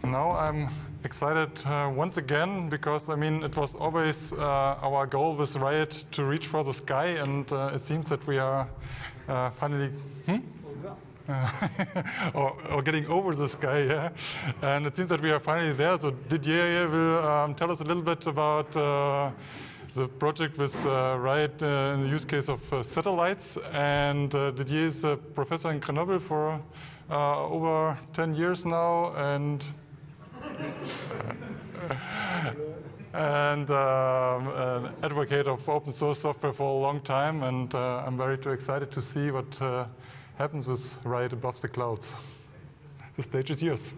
now I'm excited once again because, I mean, it was always our goal with Riot to reach for the sky, and it seems that we are finally or getting over the sky, yeah. And it seems that we are finally there. So Didier will tell us a little bit about the project with Riot in the use case of satellites. And Didier is a professor in Grenoble for over 10 years now, and an advocate of open source software for a long time, and I'm very excited to see what happens with Riot above the clouds. The stage is yours.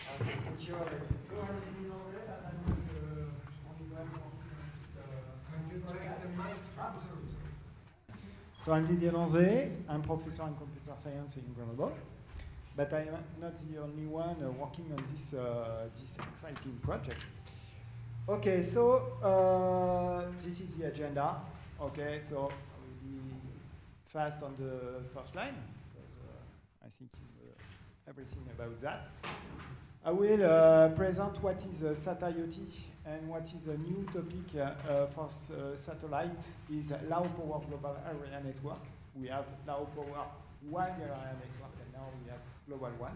So I'm Didier Danzé. I'm professor in computer science in Grenoble, but I'm not the only one working on this this exciting project. Okay, so this is the agenda. Okay, so I will be fast on the first line because I think you know everything about that. I will present what is SatIoT and what is a new topic for satellite is low power global area network. We have low power wide area network, and now we have global one.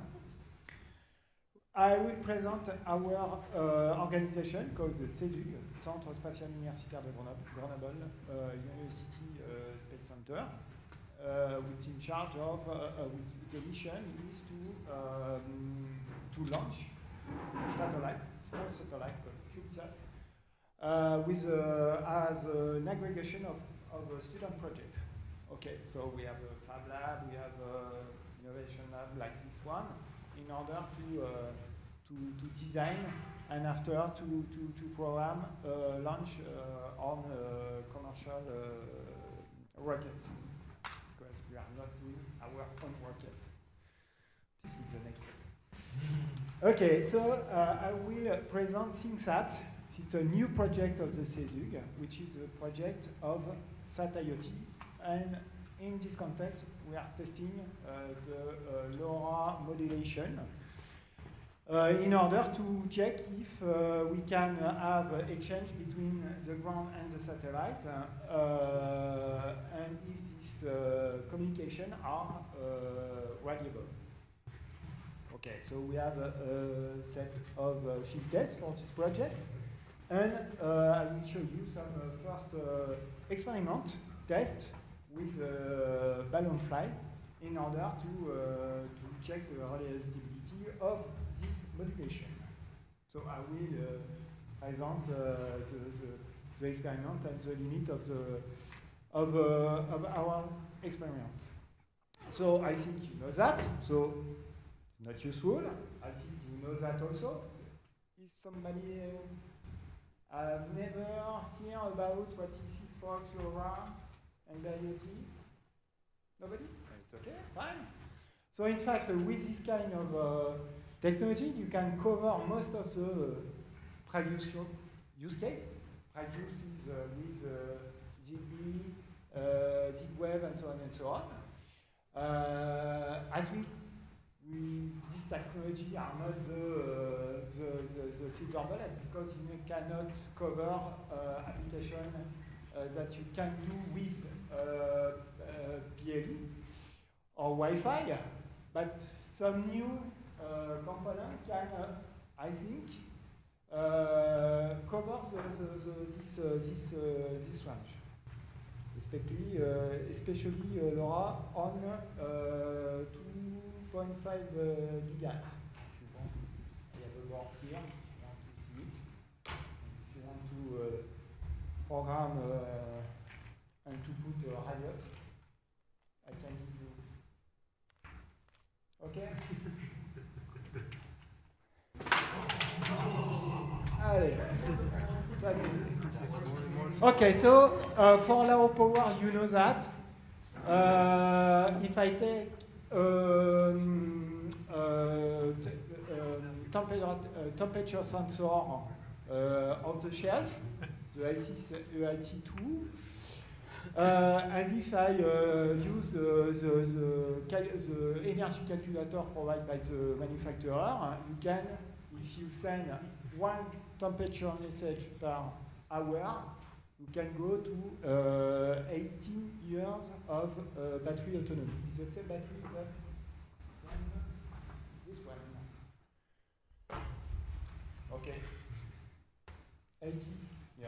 I will present our organization called the CESUG, Centre Spatial Universitaire de Grenoble University Space Center, which is in charge of, the mission is to launch a satellite, small satellite called CubeSat, with as an aggregation of a student project. Okay, so we have a Fab Lab, we have an innovation lab like this one, in order to design and after to program launch on commercial rocket, because we are not doing our own rocket. This is the next step. Okay, so I will present ThinkSat. It's a new project of the CESUG, which is a project of SatIoT, and in this context, we are testing the LoRa modulation in order to check if we can have exchange between the ground and the satellite, and if this communication are reliable. Okay, so we have a set of field tests for this project, and I will show you some first experiment test with balloon flight in order to check the reliability of this modulation. So I will present the experiment and the limit of our experiment. So I think you know that. So it's not useful. I think you know that also. Is somebody never hear about what is Sigfox, LoRa, and IoT? Nobody? It's okay, fine. So in fact, with this kind of technology, you can cover most of the previous use case. Previous is with ZigBee, ZigWave, and so on and so on. As this technology are not the silver bullet, because you cannot cover application that you can do with BLE or Wi-Fi, but some new component can, I think, cover this range, especially LoRa on 2.5 gigahertz. If you want, I have a board here. If you want to see it, if you want to program and to put Riot, I can give you. Okay. Allez, ça c'est fait. Okay, so for low power, you know that. If I take temperature sensor off the shelf, the LT2, and if I use the energy calculator provided by the manufacturer, you can, if you send one temperature message per hour, you can go to 18 years of battery autonomy. Is the same battery that this one? Okay. 80 years.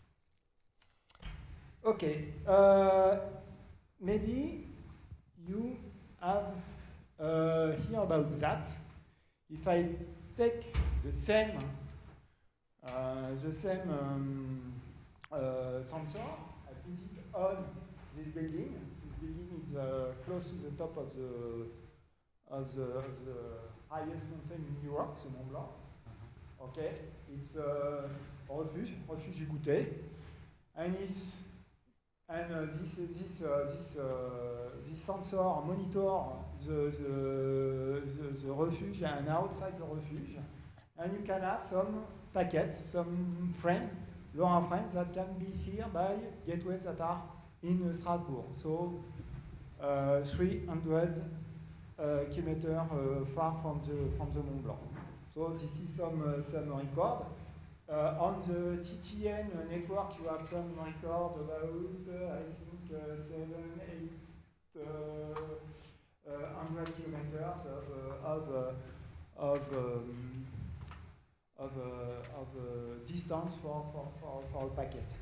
Okay. Maybe you have hear about that. If I take the same sensor, I put it on this building. This building is close to the top of the highest mountain in Europe, the Mont Blanc. Okay, it's refuge Goutet, and this sensor monitor the refuge and outside the refuge, and you can have some packets, some frame, LoRa frames that can be here by gateways that are in Strasbourg. So 300 kilometers far from the Mont Blanc. So this is some record. On the TTN network, you have some record about, I think, 700-800 kilometers of distance for a packet.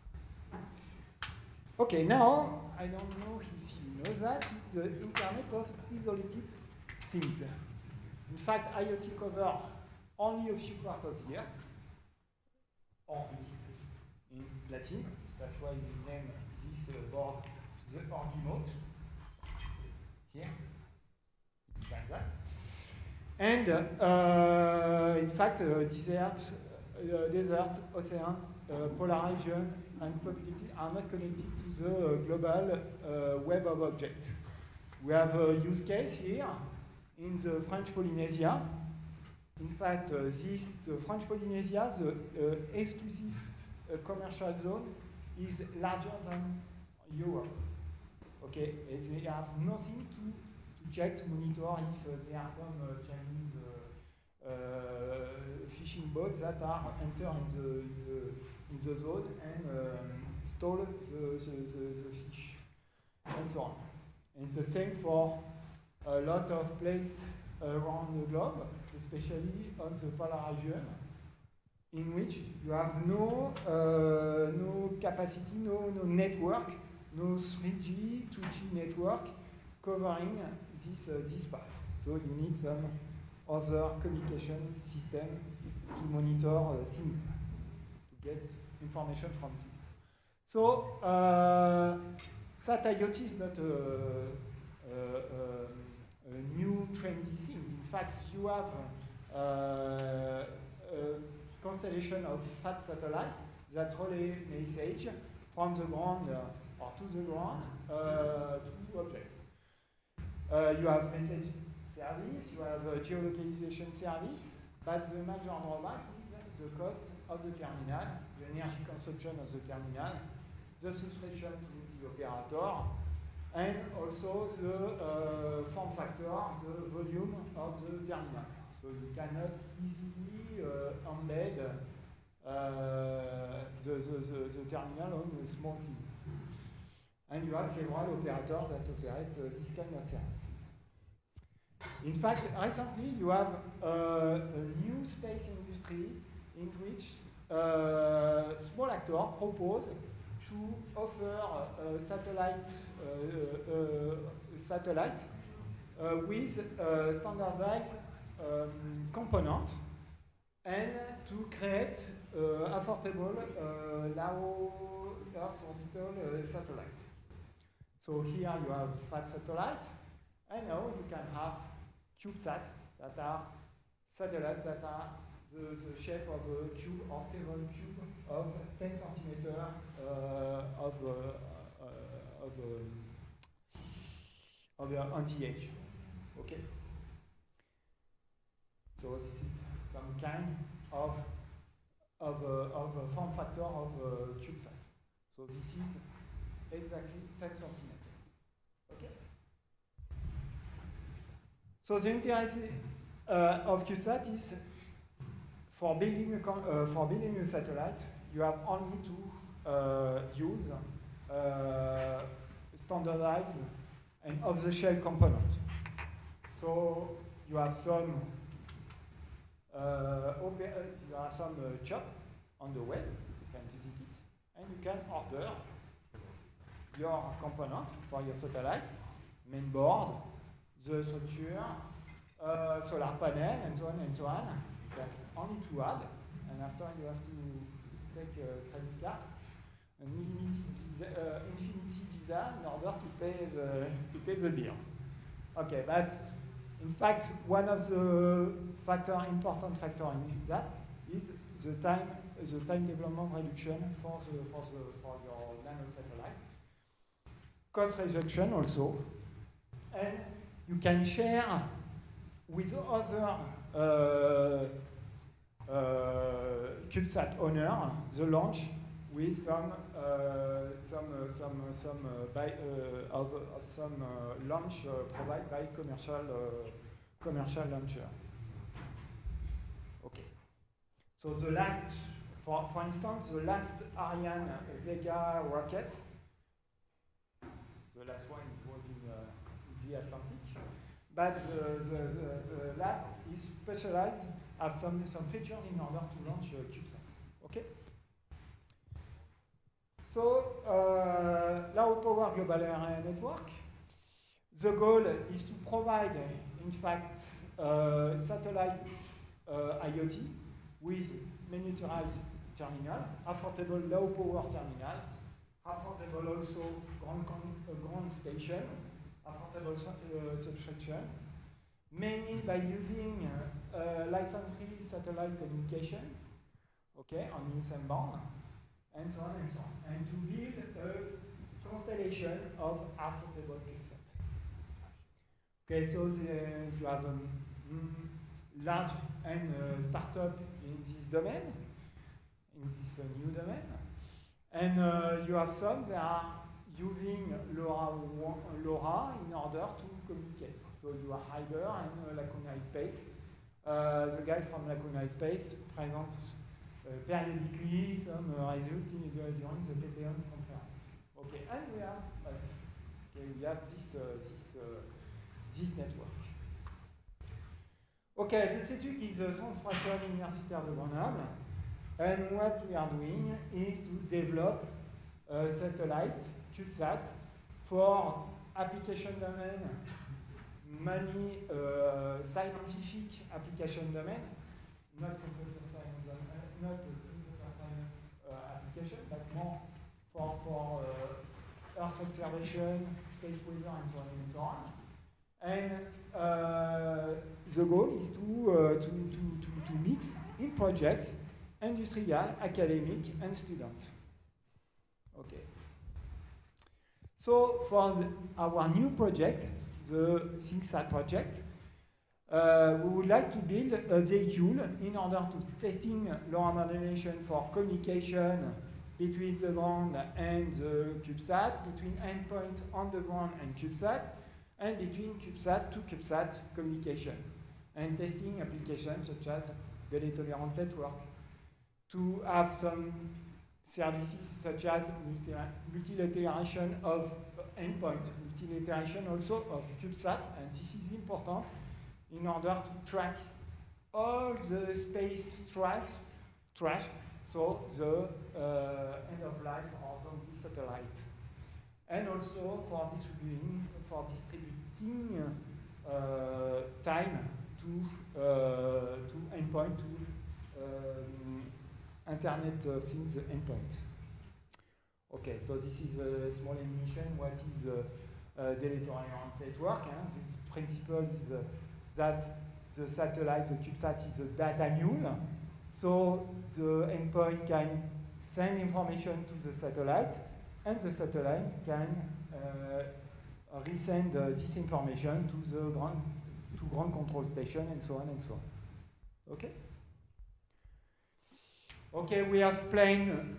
Okay, now I don't know if you know that it's the Internet of Isolated Things. In fact, IoT cover only a few quarters years. Orbi in Latin. That's why we name this board the Orbi mode. Here, like that. And in fact, desert, ocean, polar region, and population are not connected to the global web of objects. We have a use case here in the French Polynesia. In fact, the French Polynesia, the exclusive commercial zone, is larger than Europe. Okay, and they have nothing to check, to monitor if there are some Chinese fishing boats that are enter in the zone and stole the fish, and so on. And the same for a lot of places around the globe, especially on the polar region, in which you have no capacity, no network, no 3G, 2G network covering this part. So you need some other communication system to monitor things, to get information from things. So SAT IoT is not a new trendy things. In fact, you have a constellation of fat satellites that relay message from the ground or to the ground to objects. You have message service, you have geolocalization service, but the major drawback is the cost of the terminal, the energy consumption of the terminal, the subscription to the operator, and also the form factor, the volume of the terminal. So you cannot easily embed the terminal on a small thing. And you have several operators that operate this kind of services. In fact, recently you have a new space industry in which small actors propose to offer satellite with standardized component and to create affordable low Earth orbital satellite. So here you have fat satellite, and now you can have CubeSat that are satellites that are the shape of a cube or several cubes of 10 centimeters of anti-age. Okay. So this is some kind of a form factor of CubeSat. So this is exactly 10 centimeters. Okay. So the interest of CubeSat is for building a satellite, you have only to use standardized and off-the-shelf component. So you have some shop on the web. You can visit it, and you can order your component for your satellite, main board, the structure, solar panel, and so on and so on. You can only to add, and after you have to take a credit card, an unlimited visa, infinity visa, in order to pay the bill. Okay, but in fact, one of the important factor in that is the time development reduction for your nano satellite. Cost reduction also, and you can share with other CubeSat owner the launch with some launch provided by commercial launcher. Okay. So the last, for instance, the last Ariane Vega rocket. The last one was in the Atlantic, but the last is specialized, have some features in order to launch CubeSat. Okay. So, Low Power Global Area Network. The goal is to provide, in fact, satellite IoT with miniaturized terminal, affordable low power terminal, affordable also ground station, affordable subscription, mainly by using license-free satellite communication, okay, on ISM band, and so on and so on, and to build a constellation of affordable CubeSat. Okay, so you have a large and startup in this domain, in this new domain. And you have some that are using LoRa in order to communicate. So you have Hyber and Lacuna iSpace. The guy from Lacuna iSpace presents periodically some results during the PTN conference. Okay, and we have this network. Okay, the CETUC is the Centre Spatial Universitaire de Grenoble. And what we are doing is to develop a satellite, CubeSat, for application domain, many scientific application domain, not computer science, application, but more for Earth observation, space weather, and so on and so on. And the goal is to mix in project industrial, academic, and student. Okay. So for our new project, the ThinkSat project, we would like to build a vehicle in order to testing LoRa modulation for communication between the ground and the CubeSat, between endpoint on the ground and CubeSat, and between CubeSat to CubeSat communication, and testing applications such as delay tolerant network, to have some services such as multilateration of endpoint, multilateration also of CubeSat, and this is important in order to track all the space trash, so the end of life or zombie satellite, and also for distributing time to endpoint to Internet of Things endpoint. Okay, so this is a small animation. What is delay tolerant network? This principle is that the satellite, the CubeSat, is a data mule. So the endpoint can send information to the satellite, and the satellite can resend this information to the ground control station, and so on and so on. Okay? Okay, we have planned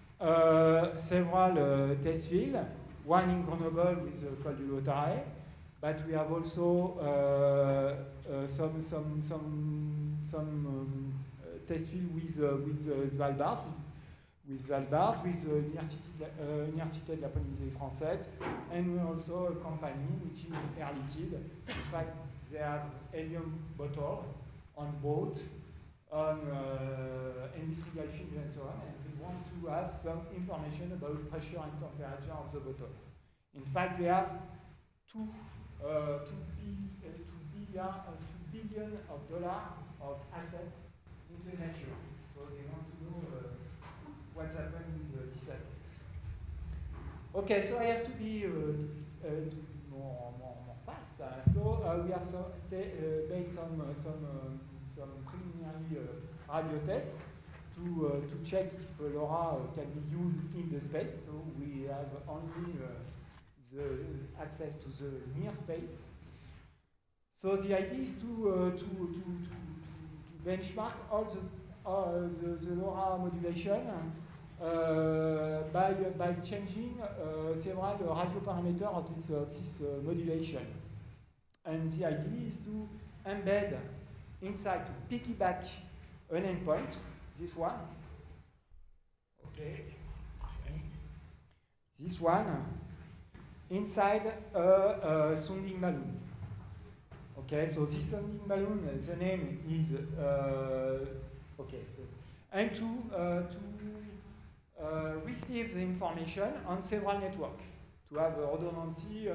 several test fields, one in Grenoble with the Col du Lautaret, but we have also some test field with Svalbard, with Université de la Polynésie Française, and also a company which is Air Liquide. In fact, they have helium bottle on boat, on industrial field and so on, and they want to have some information about pressure and temperature of the bottle. In fact, they have $2 billion of assets into nature. So they want to know what's happening with this asset. Okay, so I have to be more fast. So we have made some preliminary radio tests to check if LoRa can be used in the space. So we have only the access to the near space. So the idea is to benchmark all the LoRa modulation by changing several radio parameters of this modulation. And the idea is to embed inside, to piggyback an endpoint, this one. Okay. This one inside a sounding balloon. Okay, so this sounding balloon, the name is okay, and to receive the information on several networks, to have a redundancy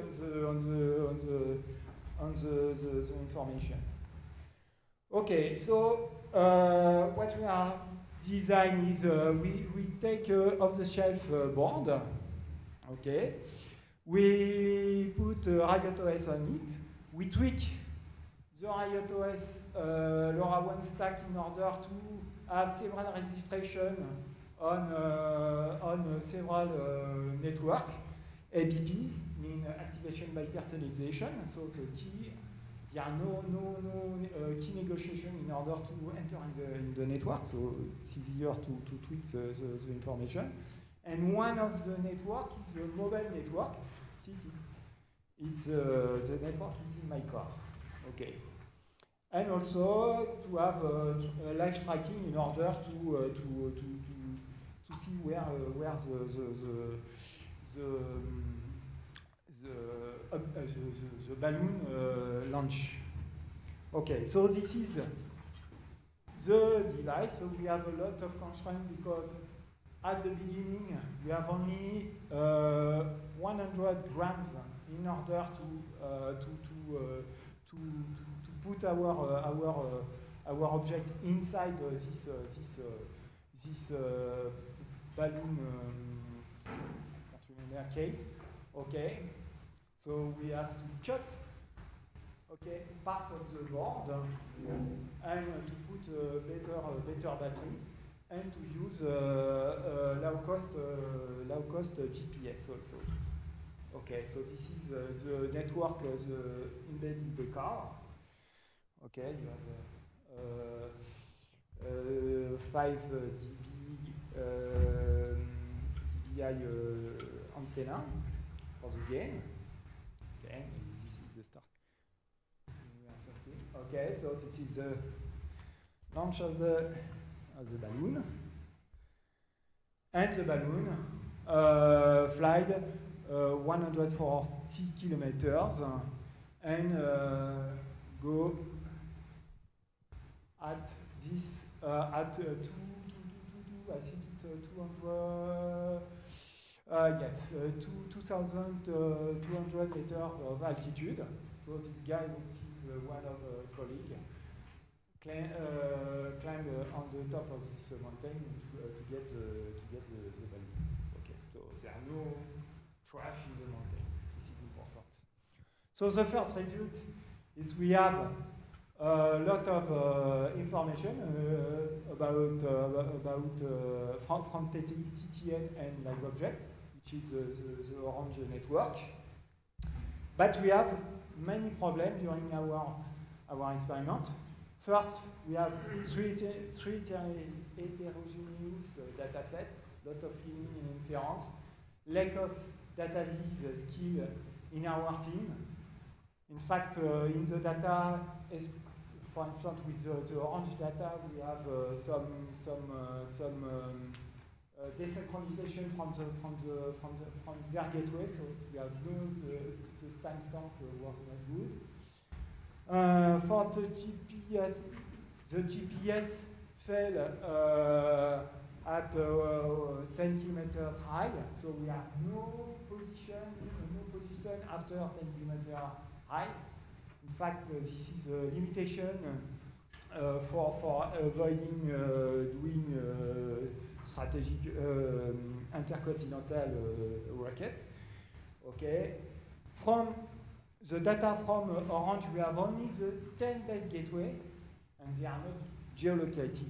on the information. Okay, so what we are design is we take off-the-shelf board. Okay, we put RiotOS on it. We tweak the RiotOS LoRaWAN stack in order to have several registration on several network. ABP means activation by personalization. So the key, there are no key negotiation in order to enter in the network. So it's easier to tweak the information. And one of the network is a mobile network. It's the network is in my car. Okay. And also to have live tracking in order to see where the balloon launch. Okay, so this is the device. So we have a lot of constraints because at the beginning we have only 100 grams in order to put our object inside this balloon can't remember case. Okay, so we have to cut part of the board and to put a better battery and to use low cost GPS also. Okay, so this is the network embedded in the car. Okay, you have 5 dBi antenna for the game. Okay, this is the start. Okay, so this is the launch of the balloon, and the balloon flies 140 kilometers and go at this at I think it's 200 yes 2,200 meters of altitude. So this guy, which is one of a colleague, climb on the top of this mountain to get the balloon. Okay, so there are no trash in the mountain. This is important. So the first result is we have a lot of information from TTN and live object, which is the orange network. But we have many problems during our experiment. First, we have three heterogeneous data sets, lot of cleaning and inference, lack of database skill in our team. In fact, in the data, for instance, with the Orange data, we have some desynchronization from their gateway, so we have the timestamp was not good. For the GPS fell at 10 kilometers high, so we have no position after 10 kilometers high. In fact, this is a limitation for avoiding doing strategic intercontinental rocket. Okay. From the data from Orange, we have only the 10 base gateway, and they are not geolocated.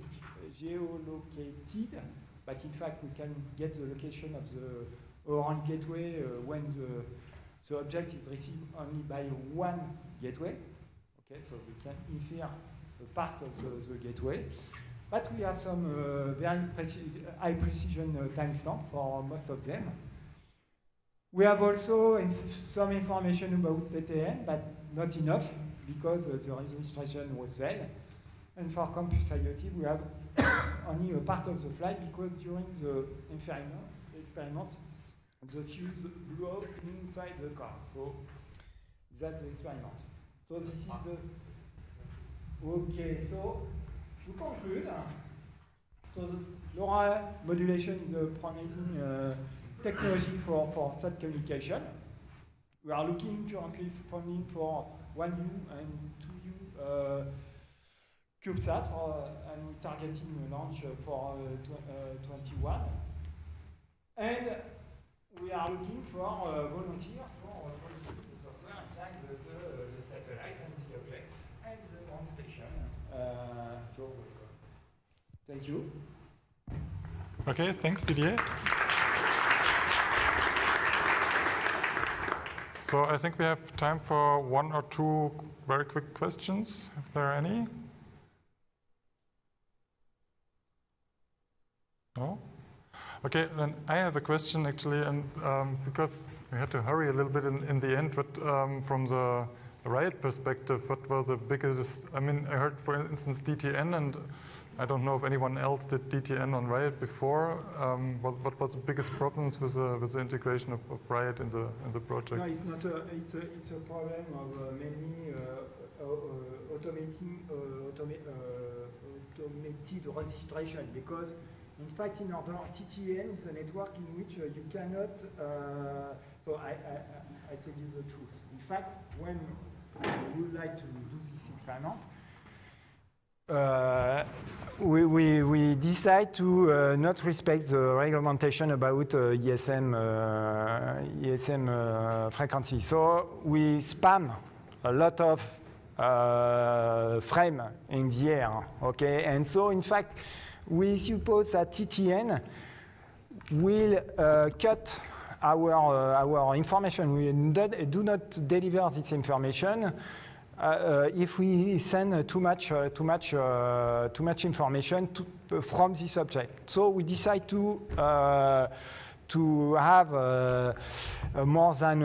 But in fact, we can get the location of the Orange gateway when the object is received only by one gateway. Okay, so we can infer a part of the gateway. But we have some very high precision timestamp for most of them. We have also some information about TTN, but not enough because the registration was failed. And for Campus IoT, we have only a part of the flight because during the experiment, the fuse blew up inside the car. So that's the experiment. So this is the... Okay, so to conclude, so the LoRa modulation is a promising technology for such communication. We are looking currently funding for 1U and 2U CubeSat and targeting a launch for 21. And we are looking for volunteers for the software, in fact, the satellite and the object and the ground station. So, thank you. Okay, thanks, Didier. So I think we have time for one or two very quick questions, if there are any. No? Okay, then I have a question actually, and because we had to hurry a little bit in the end, but from the Riot perspective, what was the biggest, I mean, I heard, for instance, DTN, and I don't know if anyone else did DTN on Riot before. What was the biggest problems with the integration of Riot in the project? No, it's not. It's a problem of mainly automated registration, because in fact, in order, TTN is a network in which you cannot. So I tell you the truth. In fact, when we would like to do this experiment, we decide to not respect the regulation about ESM frequency. So we spam a lot of frame in the air. Okay, and so in fact, we suppose that TTN will cut our information. We do not deliver this information if we send too much information from this object. So we decide to have more than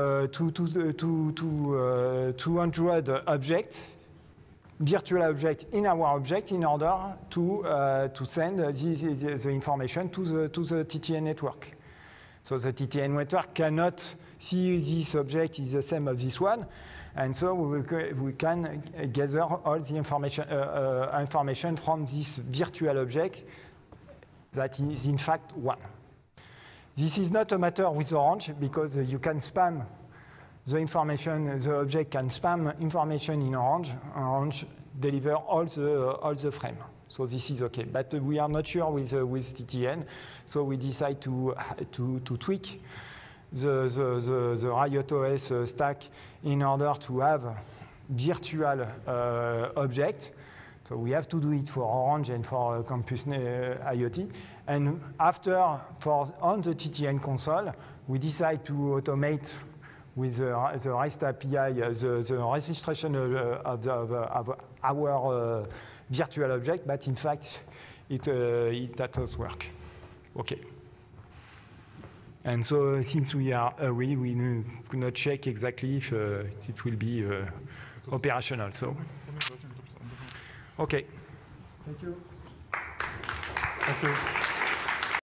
200 objects, virtual object in our object, in order to send the information to the TTN network. So the TTN network cannot see this object is the same as this one, and so we can gather all the information from this virtual object that is in fact one. This is not a matter with Orange, because you can spam the information, the object can spam information in Orange. Orange deliver all the frame. So this is okay. But we are not sure with TTN, so we decide to tweak the RiotOS stack in order to have virtual objects. So we have to do it for Orange and for Campus IoT. And after, on the TTN console, we decide to automate with the REST API, the registration of our virtual object, but in fact, it does work. Okay. And so since we are away, we could not check exactly if it will be operational. So. Okay. Thank you. Thank you.